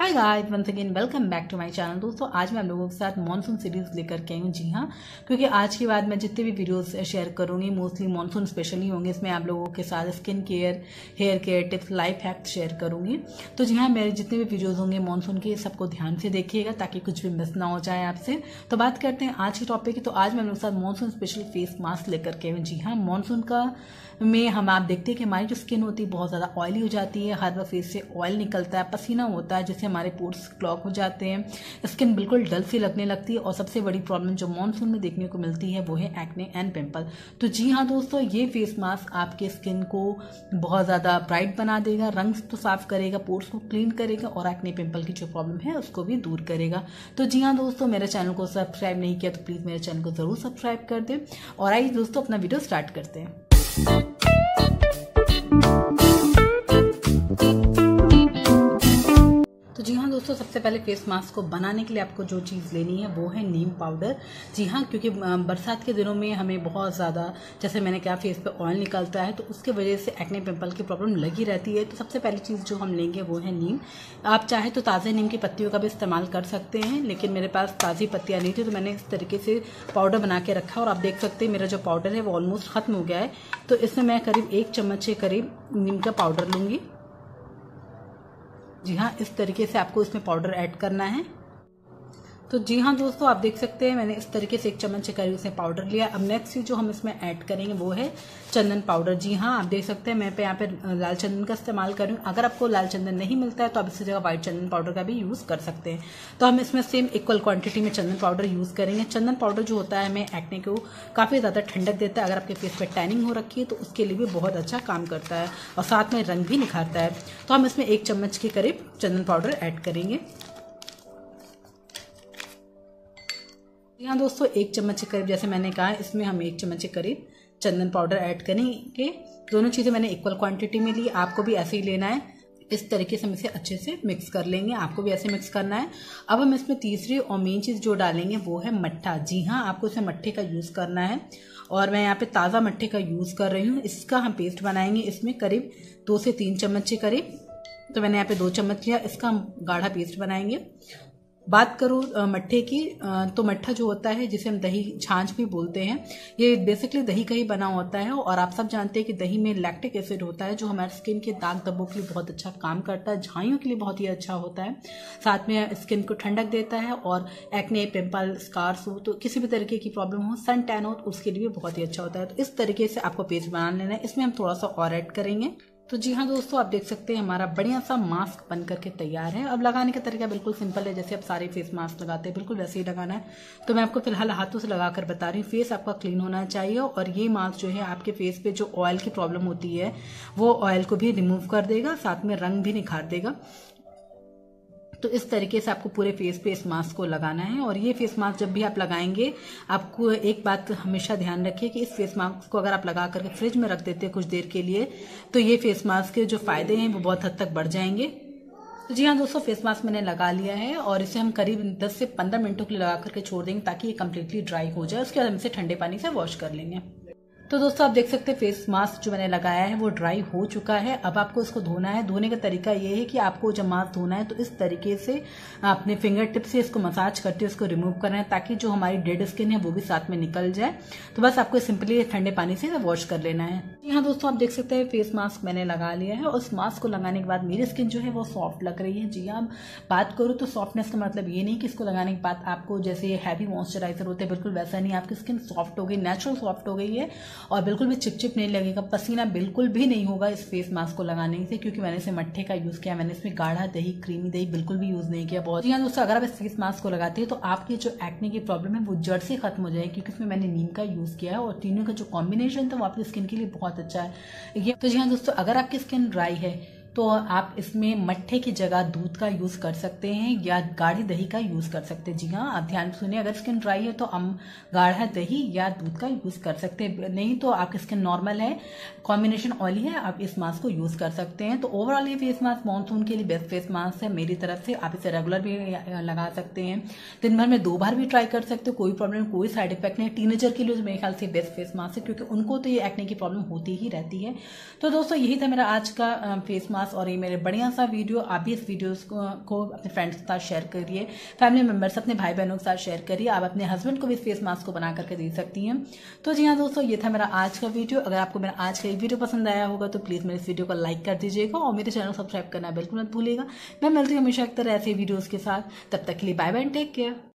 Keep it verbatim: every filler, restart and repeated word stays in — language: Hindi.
Hi guys, once again welcome back to my channel. दोस्तों आज मैं आप लोगों के साथ मॉनसून सीरीज लेकर के आई हूँ। जी हाँ, क्योंकि आज के बाद मैं जितने भी वीडियोस शेयर करूंगी मोस्टली मॉनसून स्पेशल ही होंगे। इसमें आप लोगों के साथ skin care, hair care tips, life hacks share करूंगी। तो जी हाँ, मेरे जितने भी वीडियोज होंगे मॉनसून के सबको ध्यान से देखिएगा ताकि कुछ भी मिस ना हो जाए आपसे। तो बात करते हैं आज के टॉपिक की। तो आज मैं आप लोगों के साथ मॉनसून स्पेशल फेस मास्क लेकर के आई हूँ। जी हाँ, मॉनसून का में हम आप देखते हैं कि हमारी जो स्किन होती है बहुत ज़्यादा ऑयली हो जाती है। हर बार फेस से ऑयल निकलता है, पसीना होता है, जिससे हमारे पोर्स क्लॉग हो जाते हैं, स्किन बिल्कुल डल सी लगने लगती है। और सबसे बड़ी प्रॉब्लम जो मॉनसून में देखने को मिलती है वो है एक्ने एंड पिंपल। तो जी हाँ दोस्तों, ये फेस मास्क आपके स्किन को बहुत ज़्यादा ब्राइट बना देगा, रंग तो साफ करेगा, पोर्स को क्लीन करेगा और एक्ने पिंपल की जो प्रॉब्लम है उसको भी दूर करेगा। तो जी हाँ दोस्तों, मेरे चैनल को सब्सक्राइब नहीं किया तो प्लीज़ मेरे चैनल को ज़रूर सब्सक्राइब कर दें। और आइए दोस्तों अपना वीडियो स्टार्ट करते हैं। तो जी हाँ दोस्तों, सबसे पहले फेस मास्क को बनाने के लिए आपको जो चीज़ लेनी है वो है नीम पाउडर। जी हाँ, क्योंकि बरसात के दिनों में हमें बहुत ज़्यादा, जैसे मैंने कहा, फेस पे ऑयल निकलता है तो उसके वजह से एक्ने पिंपल की प्रॉब्लम लगी रहती है। तो सबसे पहली चीज़ जो हम लेंगे वो है नीम। आप चाहे तो ताज़े नीम की पत्तियों का भी इस्तेमाल कर सकते हैं, लेकिन मेरे पास ताज़ी पत्तियाँ नहीं थी तो मैंने इस तरीके से पाउडर बना के रखा। और आप देख सकते हैं मेरा जो पाउडर है वो ऑलमोस्ट ख़त्म हो गया है। तो इसमें मैं करीब एक चम्मच के करीब नीम का पाउडर लूँगी। जी हाँ, इस तरीके से आपको इसमें पाउडर ऐड करना है। तो जी हाँ दोस्तों, आप देख सकते हैं मैंने इस तरीके से एक चम्मच के करीब इसमें पाउडर लिया। अब नेक्स्ट चीज जो हम इसमें ऐड करेंगे वो है चंदन पाउडर। जी हाँ, आप देख सकते हैं मैं पे यहाँ पे लाल चंदन का इस्तेमाल कर रही हूँ। अगर आपको लाल चंदन नहीं मिलता है तो आप इसकी जगह व्हाइट चंदन पाउडर का भी यूज कर सकते हैं। तो हम इसमें सेम इक्वल क्वांटिटी में चंदन पाउडर यूज करेंगे। चंदन पाउडर जो होता है हमें एक्ने को काफी ज्यादा ठंडक देता है। अगर आपके फेस पे टैनिंग हो रखी है तो उसके लिए भी बहुत अच्छा काम करता है और साथ में रंग भी निखारता है। तो हम इसमें एक चम्मच के करीब चंदन पाउडर ऐड करेंगे। यहाँ दोस्तों एक चम्मच के करीब, जैसे मैंने कहा, इसमें हम एक चम्मच के करीब चंदन पाउडर ऐड करेंगे। दोनों चीज़ें मैंने इक्वल क्वांटिटी में ली, आपको भी ऐसे ही लेना है। इस तरीके से हम इसे अच्छे से मिक्स कर लेंगे, आपको भी ऐसे मिक्स करना है। अब हम इसमें तीसरी और मेन चीज़ जो डालेंगे वो है मट्ठा। जी हाँ, आपको इसमें मट्ठे का यूज़ करना है और मैं यहाँ पे ताज़ा मट्ठे का यूज़ कर रही हूँ। इसका हम पेस्ट बनाएंगे, इसमें करीब दो से तीन चम्मच के करीब। तो मैंने यहाँ पे दो चम्मच लिया, इसका हम गाढ़ा पेस्ट बनाएंगे। बात करूँ मट्ठे की, तो मट्ठा जो होता है जिसे हम दही छाछ भी बोलते हैं, ये बेसिकली दही का ही बना होता है। और आप सब जानते हैं कि दही में लैक्टिक एसिड होता है जो हमारे स्किन के दाग धब्बों के लिए बहुत अच्छा काम करता है, झाइयों के लिए बहुत ही अच्छा होता है, साथ में स्किन को ठंडक देता है। और एक्ने, पिंपल, स्कार्स हो तो किसी भी तरीके की प्रॉब्लम हो, सन टैन हो तो उसके लिए भी बहुत ही अच्छा होता है। तो इस तरीके से आपको पेस्ट बना लेना है। इसमें हम थोड़ा सा और ऐड करेंगे। तो जी हाँ दोस्तों, आप देख सकते हैं हमारा बढ़िया सा मास्क बन करके तैयार है। अब लगाने का तरीका बिल्कुल सिंपल है, जैसे आप सारे फेस मास्क लगाते हैं बिल्कुल वैसे ही लगाना है। तो मैं आपको फिलहाल हाथों से लगाकर बता रही हूँ। फेस आपका क्लीन होना चाहिए और ये मास्क जो है आपके फेस पे जो ऑयल की प्रॉब्लम होती है वो ऑयल को भी रिमूव कर देगा, साथ में रंग भी निखार देगा। तो इस तरीके से आपको पूरे फेस पे इस मास्क को लगाना है। और ये फेस मास्क जब भी आप लगाएंगे, आपको एक बात हमेशा ध्यान रखिए कि इस फेस मास्क को अगर आप लगा करके फ्रिज में रख देते हैं कुछ देर के लिए तो ये फेस मास्क के जो फायदे हैं वो बहुत हद तक बढ़ जाएंगे। तो जी हाँ दोस्तों, फेस मास्क मैंने लगा लिया है और इसे हम करीब दस से पंद्रह मिनटों के लिए लगा करके छोड़ देंगे ताकि ये कम्प्लीटली ड्राई हो जाए। उसके बाद हम इसे ठंडे पानी से वॉश कर लेंगे। तो दोस्तों आप देख सकते हैं फेस मास्क जो मैंने लगाया है वो ड्राई हो चुका है। अब आपको इसको धोना है। धोने का तरीका ये है कि आपको जब मास्क धोना है तो इस तरीके से अपने फिंगर टिप से इसको मसाज करके उसको रिमूव करना है ताकि जो हमारी डेड स्किन है वो भी साथ में निकल जाए। तो बस आपको सिंपली ठंडे पानी से वॉश कर लेना है। यहाँ दोस्तों आप देख सकते हैं फेस मास्क मैंने लगा लिया है और उस मास्क को लगाने के बाद मेरी स्किन जो है वो सॉफ्ट लग रही है। जी हाँ, बात करूँ तो सॉफ्टनेस का मतलब ये नहीं कि इसको लगाने के बाद आपको जैसे हैवी मॉइस्चराइजर होते हैं, बिल्कुल वैसा नहीं। आपकी स्किन सॉफ्ट हो गई, नेचुरल सॉफ्ट हो गई है और बिल्कुल भी चिपचिप नहीं लगेगा, पसीना बिल्कुल भी नहीं होगा इस फेस मास्क को लगाने से, क्योंकि मैंने इसे मट्ठे का यूज किया। मैंने इसमें गाढ़ा दही, क्रीमी दही बिल्कुल भी यूज नहीं किया। बहुत जी हाँ दोस्तों, अगर आप इस फेस मास्क को लगाते हैं तो आपकी जो एक्ने की प्रॉब्लम है वो जड़ से खत्म हो जाएगी, क्योंकि इसमें मैंने नीम का यूज किया है और तीनों का जो कॉम्बिनेशन था वो आपकी स्किन के लिए बहुत अच्छा है। तो जी हाँ दोस्तों, अगर आपकी स्किन ड्राई है तो आप इसमें मट्ठे की जगह दूध का यूज कर सकते हैं या गाढ़ी दही का यूज कर सकते हैं। जी हाँ, आप ध्यान सुनिए, अगर स्किन ड्राई है तो हम गाढ़ा दही या दूध का यूज कर सकते हैं। नहीं तो आपकी स्किन नॉर्मल है, कॉम्बिनेशन ऑयली है, आप इस मास्क को यूज कर सकते हैं। तो ओवरऑल ये फेस मास्क मानसून के लिए बेस्ट फेस मास्क है मेरी तरफ से। आप इसे रेगुलर भी लगा सकते हैं, दिन भर में दो बार भी ट्राई कर सकते हो, कोई प्रॉब्लम, कोई साइड इफेक्ट नहीं। टीनेजर के लिए मेरे ख्याल से बेस्ट फेस मास्क है, क्योंकि उनको तो ये एक्ने की प्रॉब्लम होती ही रहती है। तो दोस्तों यही था मेरा आज का फेस मास्क। मास्क और ये मेरे बढ़िया सा वीडियो, आप भी इस वीडियो को, को अपने फ्रेंड्स के साथ शेयर करिए, फैमिली मेम्बर्स अपने भाई बहनों के साथ शेयर करिए। आप अपने हस्बैंड को भी फेस मास्क को बना करके दे सकती हैं। तो जी हाँ दोस्तों, ये था मेरा आज का वीडियो। अगर आपको मेरा आज का ये वीडियो पसंद आया होगा तो प्लीज़ मेरे इस वीडियो को लाइक कर दीजिएगा और मेरे चैनल को सब्सक्राइब करना बिल्कुल मत भूलिएगा। मैं मिलती हूँ हमेशा एक तरह ऐसे वीडियोज़ के साथ। तब तक के लिए बाय बाय, टेक केयर।